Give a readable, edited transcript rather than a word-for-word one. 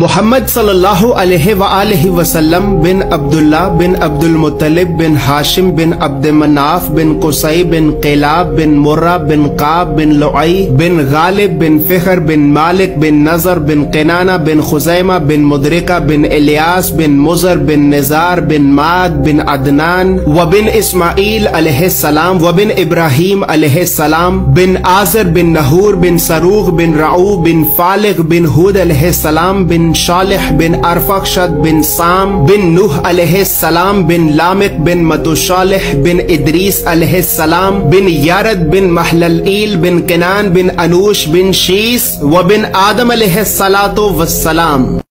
मोहम्मद सल्लल्लाहु अलैहि वसल्लम बिन अब्दुल्ला बिन अब्दुल मुत्तलिब बिन हाशिम बिन अब्द मनाफ बिन कुसै बिन क़िलाब बिन मुर्रा बिन काब बिन लुआई बिन गालिब बिन फिखर बिन मालिक बिन नजर बिन किनाना बिन खुजैमा बिन मुदरिका बिन इलियास बिन मुजर बिन निजार बिन माद बिन अदनान व बिन इस्माइल अलैहिस्सलाम व बिन इब्राहिम अलैहिस्सलाम बिन आजर बिन नहूर बिन सरूग बिन रऊ बिन फालिग बिन हुद अलैहिस्सलाम बिन शालिह बिन अरफक्षद बिन साम बिन नूह अलैहिस्सलाम बिन लामिक बिन मतुशालिह बिन इदरीस अलैहिस्सलाम बिन यारद बिन महललील बिन किनान बिन अनूश बिन शीस व बिन आदम अलैहिस्सलातु वस्सलाम।